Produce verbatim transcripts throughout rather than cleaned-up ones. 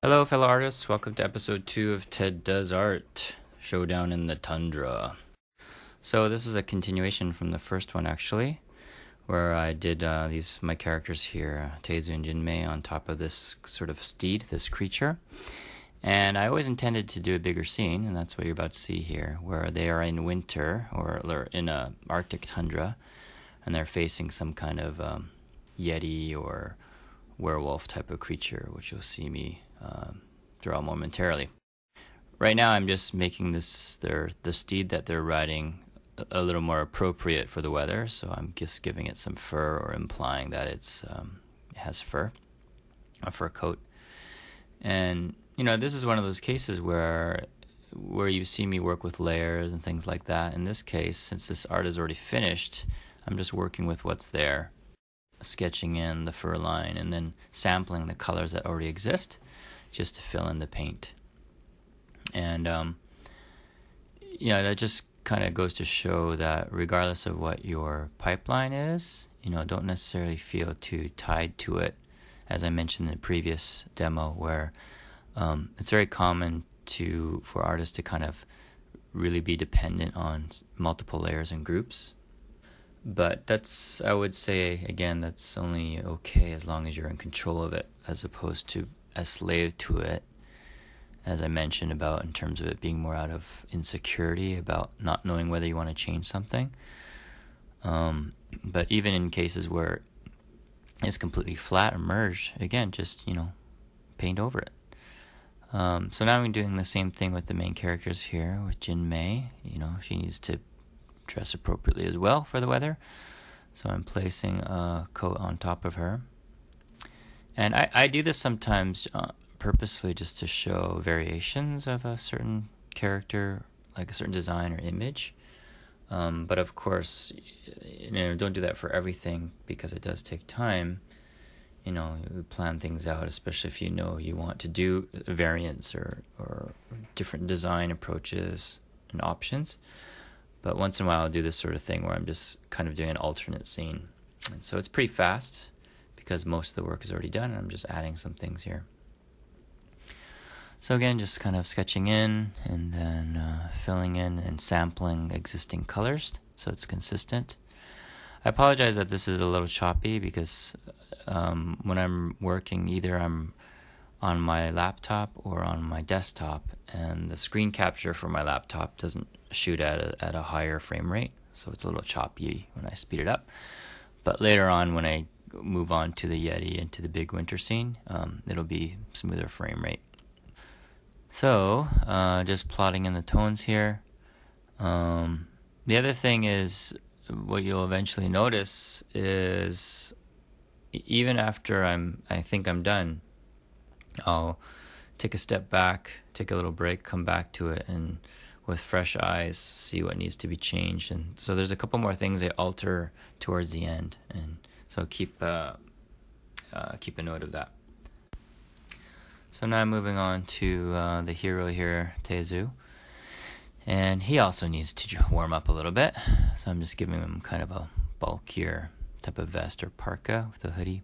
Hello, fellow artists. Welcome to episode two of Ted Does Art, Showdown in the Tundra. So this is a continuation from the first one, actually, where I did uh, these my characters here, Tezu and Jinmei, on top of this sort of steed, this creature. And I always intended to do a bigger scene, and that's what you're about to see here, where they are in winter, or they're in a Arctic tundra, and they're facing some kind of um, yeti or werewolf type of creature, which you'll see me uh, draw momentarily. Right now I'm just making this their the steed that they're riding a little more appropriate for the weather, so I'm just giving it some fur, or implying that it's um, it has fur, a fur coat. And you know, this is one of those cases where where you see me work with layers and things like that. In this case, since this art is already finished, I'm just working with what's there, sketching in the fur line and then sampling the colors that already exist just to fill in the paint. And um, you know, that just kind of goes to show that regardless of what your pipeline is, you know, don't necessarily feel too tied to it. As I mentioned in the previous demo, where um, it's very common to for artists to kind of really be dependent on multiple layers and groups. But that's, I would say, again, that's only okay as long as you're in control of it, as opposed to a slave to it, as I mentioned about in terms of it being more out of insecurity about not knowing whether you want to change something. Um, but even in cases where it's completely flat or merged, again, just, you know, paint over it. Um, so now I'm doing the same thing with the main characters here with Jinmei. You know, she needs to dress appropriately as well for the weather. So I'm placing a coat on top of her. And I, I do this sometimes uh, purposefully just to show variations of a certain character, like a certain design or image. Um, but of course, you know, don't do that for everything, because it does take time. You know, you plan things out, especially if you know you want to do variants or, or different design approaches and options. But once in a while I'll do this sort of thing where I'm just kind of doing an alternate scene. And so it's pretty fast because most of the work is already done, and I'm just adding some things here. So again, just kind of sketching in and then uh, filling in and sampling existing colors so it's consistent. I apologize that this is a little choppy because um, when I'm working, either I'm on my laptop or on my desktop, and the screen capture for my laptop doesn't shoot at a, at a higher frame rate, so it's a little choppy when I speed it up. But later on, when I move on to the Yeti and to the big winter scene, um, it'll be smoother frame rate. So uh, just plotting in the tones here. Um, the other thing is, what you'll eventually notice is even after I'm, I think I'm done, I'll take a step back, take a little break, come back to it, and with fresh eyes see what needs to be changed. And so there's a couple more things I alter towards the end, and so keep uh, uh, keep a note of that. So now I'm moving on to uh, the hero here, Tezu. And he also needs to warm up a little bit, so I'm just giving him kind of a bulkier type of vest or parka with a hoodie.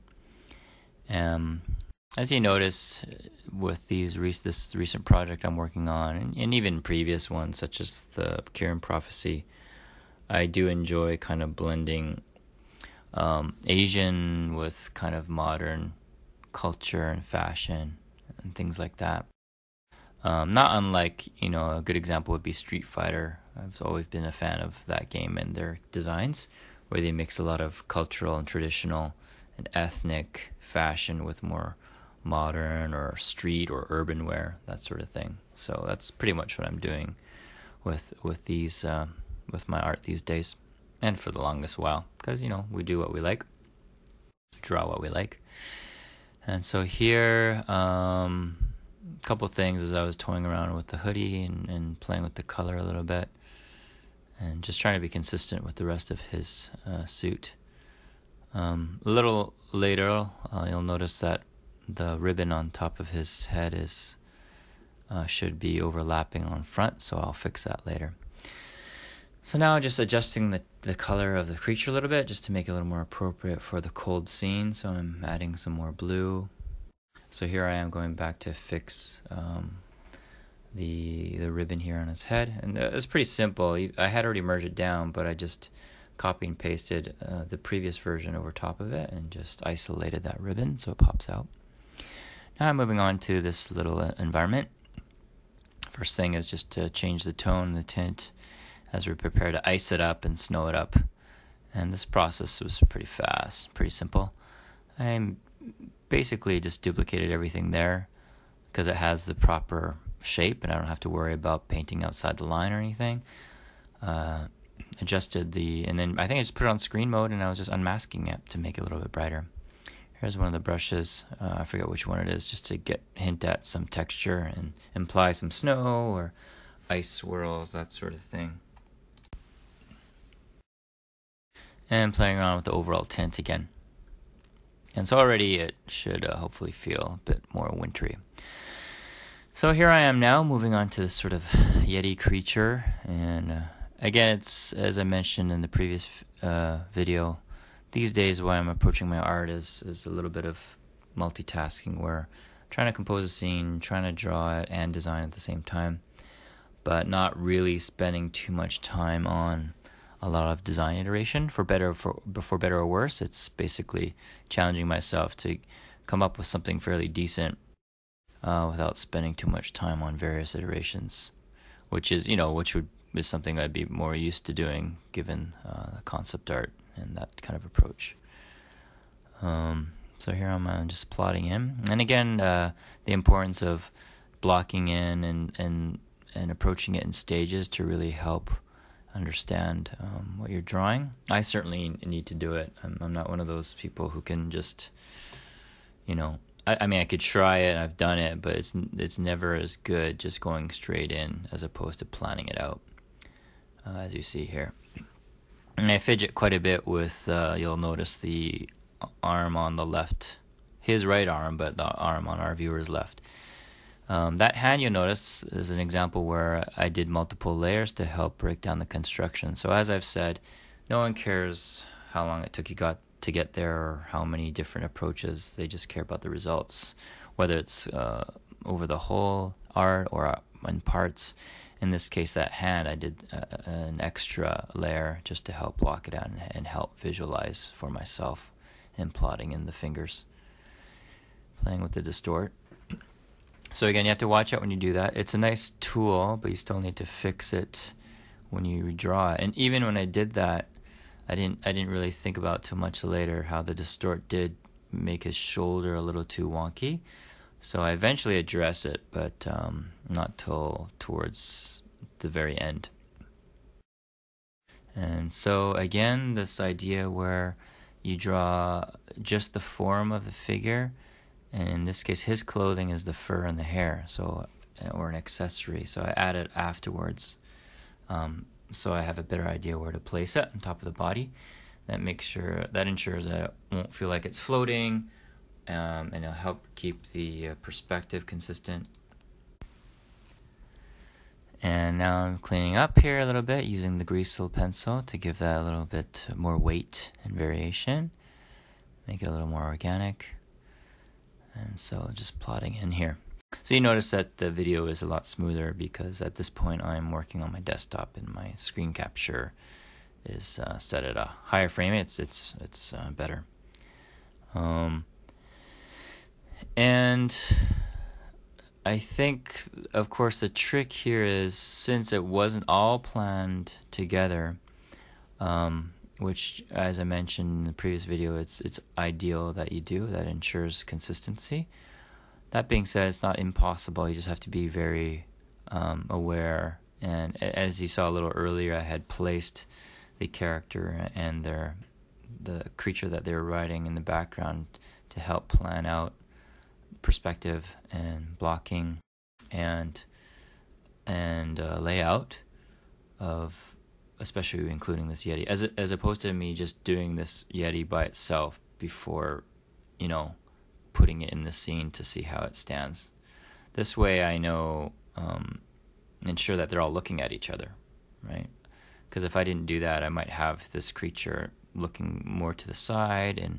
Um, as you notice with these re- this recent project I'm working on, and, and even previous ones such as the Kirin Prophecy, I do enjoy kind of blending um, Asian with kind of modern culture and fashion and things like that. Um, not unlike, you know, a good example would be Street Fighter. I've always been a fan of that game and their designs, where they mix a lot of cultural and traditional and ethnic fashion with more modern or street or urban wear, that sort of thing. So that's pretty much what I'm doing with with these uh, with my art these days, and for the longest while, because, you know, we do what we like, draw what we like. And so here, um, a couple things as I was toying around with the hoodie and, and playing with the color a little bit, and just trying to be consistent with the rest of his uh, suit. Um, a little later, uh, you'll notice that the ribbon on top of his head is uh, should be overlapping on front, so I'll fix that later. So now just adjusting the, the color of the creature a little bit, just to make it a little more appropriate for the cold scene. So I'm adding some more blue. So here I am going back to fix um, the the ribbon here on his head, and uh, it's pretty simple. I had already merged it down, but I just copy and pasted uh, the previous version over top of it and just isolated that ribbon so it pops out. Now I'm moving on to this little uh, environment. First thing is just to change the tone, the tint, as we prepare to ice it up and snow it up. And this process was pretty fast, pretty simple. I basically just duplicated everything there because it has the proper shape and I don't have to worry about painting outside the line or anything. Uh, adjusted the, and then I think I just put it on screen mode and I was just unmasking it to make it a little bit brighter. Here's one of the brushes, uh, I forget which one it is, just to get hint at some texture and imply some snow or ice swirls, that sort of thing. And playing around with the overall tint again. And so already it should uh, hopefully feel a bit more wintry. So here I am now, moving on to this sort of yeti creature, and uh, again, it's, as I mentioned in the previous uh, video, these days when I'm approaching my art is, is a little bit of multitasking, where I'm trying to compose a scene, trying to draw it and design at the same time, but not really spending too much time on a lot of design iteration. For better, for, for better or worse, it's basically challenging myself to come up with something fairly decent Uh, without spending too much time on various iterations, which is, you know, which would is something I'd be more used to doing given uh, concept art and that kind of approach. Um, so here I'm uh, just plotting in, and again, uh, the importance of blocking in and and and approaching it in stages to really help understand um, what you're drawing. I certainly need to do it. I'm, I'm not one of those people who can just, you know. I mean, I could try it, I've done it, but it's it's never as good just going straight in as opposed to planning it out, uh, as you see here. And I fidget quite a bit with, uh, you'll notice the arm on the left, his right arm, but the arm on our viewer's left. Um, that hand, you'll notice, is an example where I did multiple layers to help break down the construction. So as I've said, no one cares how long it took you got to get there or how many different approaches. They just care about the results, whether it's uh, over the whole art or in parts. In this case, that hand, I did uh, an extra layer just to help block it out and, and help visualize for myself in plotting in the fingers, playing with the distort. So again, you have to watch out when you do that. It's a nice tool, but you still need to fix it when you redraw it. And even when I did that, I didn't I didn't really think about too much later how the distort did make his shoulder a little too wonky. So I eventually address it, but um, not till towards the very end. And so again, this idea where you draw just the form of the figure, and in this case his clothing is the fur and the hair, so or an accessory. So I add it afterwards. Um, so I have a better idea where to place it on top of the body. That makes sure that ensures that it won't feel like it's floating, um, and it'll help keep the uh, perspective consistent. And now I'm cleaning up here a little bit using the greaseproof pencil to give that a little bit more weight and variation, make it a little more organic. And so just plotting in here. So you notice that the video is a lot smoother because at this point I'm working on my desktop and my screen capture is uh, set at a higher frame. It's it's it's uh, better. Um, and I think, of course, the trick here is, since it wasn't all planned together, um, which, as I mentioned in the previous video, it's it's ideal that you do. That ensures consistency. That being said, it's not impossible. You just have to be very um, aware. And as you saw a little earlier, I had placed the character and their the creature that they were riding in the background to help plan out perspective and blocking and and uh, layout of, especially including this yeti, as as opposed to me just doing this yeti by itself before, you know, putting it in the scene to see how it stands. This way I know, um, ensure that they're all looking at each other, right? Because if I didn't do that, I might have this creature looking more to the side and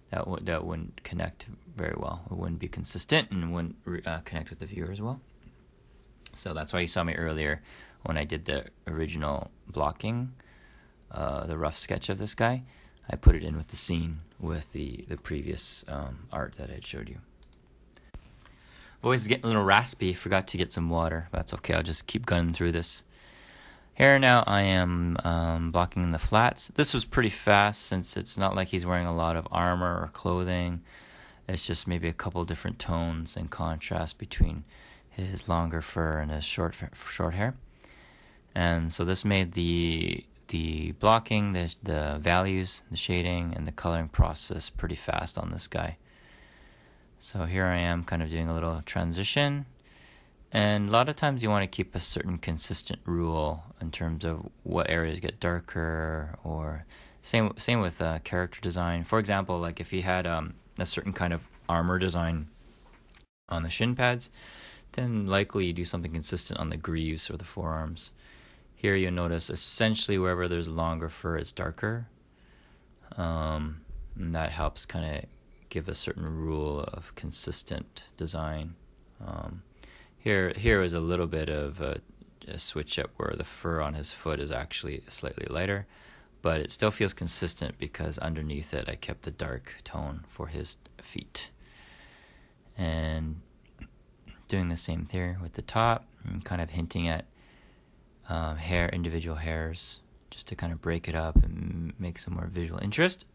that w- that wouldn't connect very well. It wouldn't be consistent and wouldn't uh, connect with the viewer as well. So that's why you saw me earlier when I did the original blocking, uh, the rough sketch of this guy. I put it in with the scene with the, the previous um, art that I had showed you. Voice is getting a little raspy. Forgot to get some water. That's okay. I'll just keep gunning through this. Here now I am um, blocking the flats. This was pretty fast since it's not like he's wearing a lot of armor or clothing. It's just maybe a couple different tones and contrast between his longer fur and his short short hair. And so this made the the blocking, the the values, the shading, and the coloring process pretty fast on this guy. So here I am kind of doing a little transition. And a lot of times you want to keep a certain consistent rule in terms of what areas get darker, or same same with uh, character design. For example, like if you had um, a certain kind of armor design on the shin pads, then likely you do something consistent on the greaves or the forearms. Here you'll notice essentially wherever there's longer fur, it's darker. Um, and that helps kind of give a certain rule of consistent design. Um, Here, here is a little bit of a, a switch up where the fur on his foot is actually slightly lighter, but it still feels consistent because underneath it I kept the dark tone for his feet. And doing the same there with the top, and kind of hinting at um, hair, individual hairs, just to kind of break it up and make some more visual interest.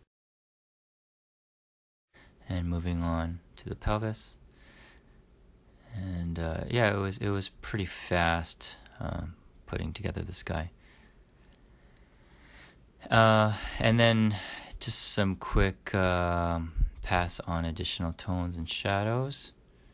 And moving on to the pelvis. And uh, yeah, it was it was pretty fast um, putting together this guy. Uh, and then just some quick uh, pass on additional tones and shadows.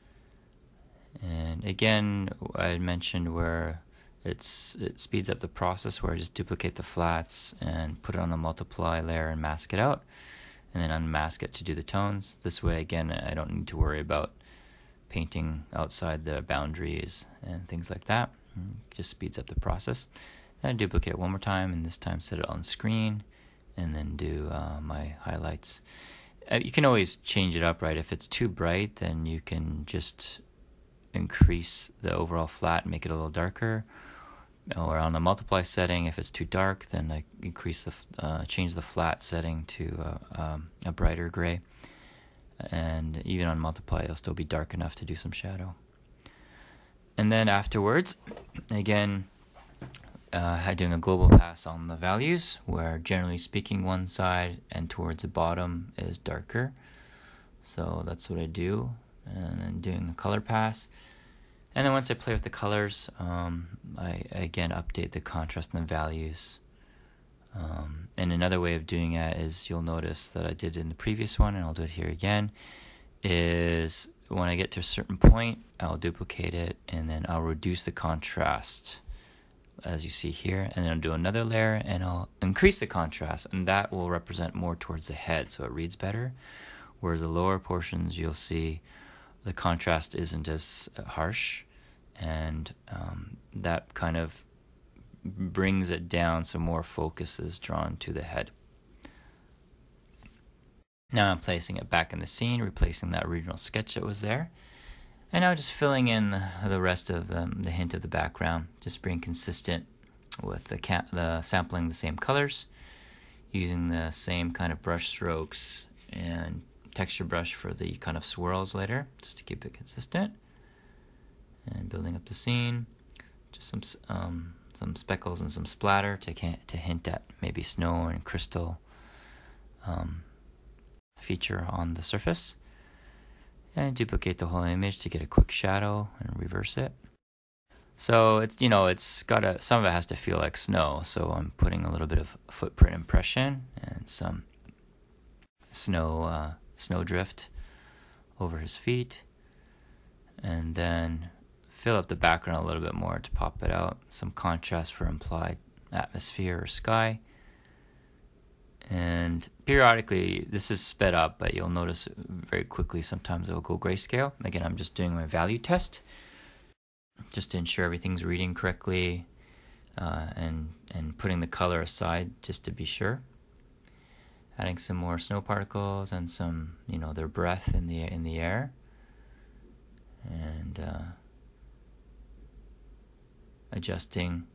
And again, I had mentioned where it's it speeds up the process, where I just duplicate the flats and put it on a multiply layer and mask it out, and then unmask it to do the tones. This way, again, I don't need to worry about painting outside the boundaries and things like that. It just speeds up the process. Then I duplicate it one more time, and this time set it on screen, and then do uh, my highlights. Uh, you can always change it up, right? If it's too bright, then you can just increase the overall flat and make it a little darker. Or on the multiply setting, if it's too dark, then I increase the uh, change the flat setting to uh, um, a brighter gray. And even on multiply, it'll still be dark enough to do some shadow. And then afterwards, again, uh, doing a global pass on the values, where generally speaking, one side and towards the bottom is darker. So that's what I do. And then doing a color pass. And then once I play with the colors, um, I again update the contrast and the values. Um, and another way of doing that is, you'll notice that I did in the previous one, and I'll do it here again, is when I get to a certain point, I'll duplicate it, and then I'll reduce the contrast, as you see here, and then I'll do another layer, and I'll increase the contrast, and that will represent more towards the head, so it reads better. Whereas the lower portions, you'll see the contrast isn't as harsh, and um, that kind of brings it down so more focus is drawn to the head. Now I'm placing it back in the scene, replacing that original sketch that was there. And now just filling in the, the rest of the, the hint of the background, just being consistent with the, ca- the sampling the same colors, using the same kind of brush strokes and texture brush for the kind of swirls later, just to keep it consistent. And building up the scene, just some um, some speckles and some splatter to to hint at maybe snow and crystal um, feature on the surface. And duplicate the whole image to get a quick shadow and reverse it. So it's you know it's got a some of it has to feel like snow. So I'm putting a little bit of footprint impression and some snow uh, snow drift over his feet, and then fill up the background a little bit more to pop it out. Some contrast for implied atmosphere or sky. And periodically, this is sped up, but you'll notice very quickly sometimes it will go grayscale. Again, I'm just doing my value test, just to ensure everything's reading correctly, uh, and, and putting the color aside just to be sure. adding some more snow particles and some, you know, their breath in the in the air, and uh, adjusting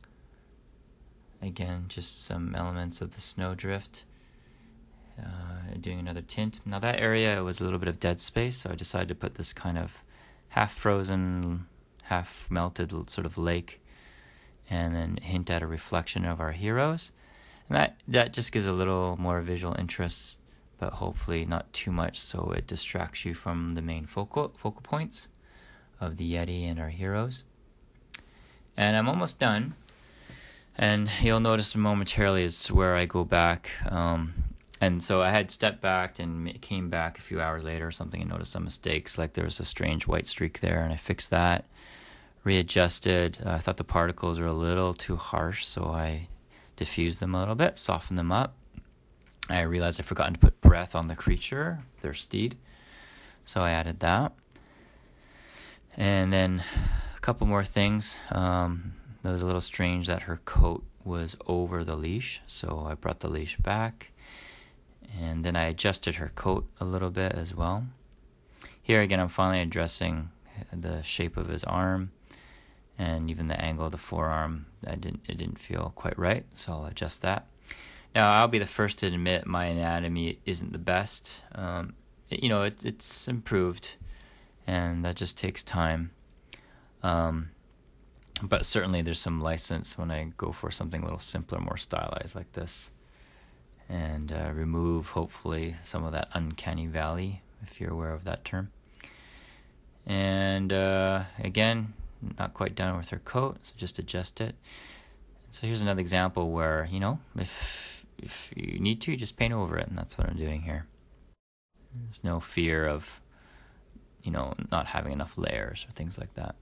again just some elements of the snowdrift. Uh, doing another tint. Now that area was a little bit of dead space, so I decided to put this kind of half frozen, half melted sort of lake, and then hint at a reflection of our heroes. And that, that just gives a little more visual interest, but hopefully not too much so it distracts you from the main focal focal points of the Yeti and our heroes. And I'm almost done. And you'll notice momentarily is where I go back. Um, and so I had stepped back and came back a few hours later or something and noticed some mistakes, like there was a strange white streak there, and I fixed that, readjusted. Uh, I thought the particles were a little too harsh, so I diffused them a little bit, softened them up. I realized I'd forgotten to put breath on the creature, their steed, so I added that. And then a couple more things. Um, it was a little strange that her coat was over the leash, so I brought the leash back. And then I adjusted her coat a little bit as well. Here again, I'm finally addressing the shape of his arm and even the angle of the forearm. I didn't, it didn't feel quite right, so I'll adjust that. Now, I'll be the first to admit my anatomy isn't the best. Um, it, you know, it, it's improved, and that just takes time. Um, but certainly there's some license when I go for something a little simpler, more stylized like this. And uh, remove, hopefully, some of that uncanny valley, if you're aware of that term. And uh, again, not quite done with her coat, so just adjust it. So here's another example where, you know, if if you need to, just paint over it, and that's what I'm doing here. There's no fear of, you know, not having enough layers or things like that.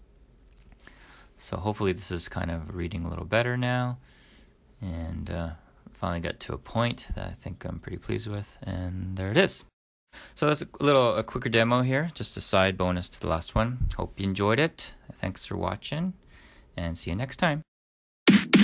So hopefully this is kind of reading a little better now, and uh, finally got to a point that I think I'm pretty pleased with, and there it is. So that's a little a quicker demo here, just a side bonus to the last one. Hope you enjoyed it. Thanks for watching, and see you next time.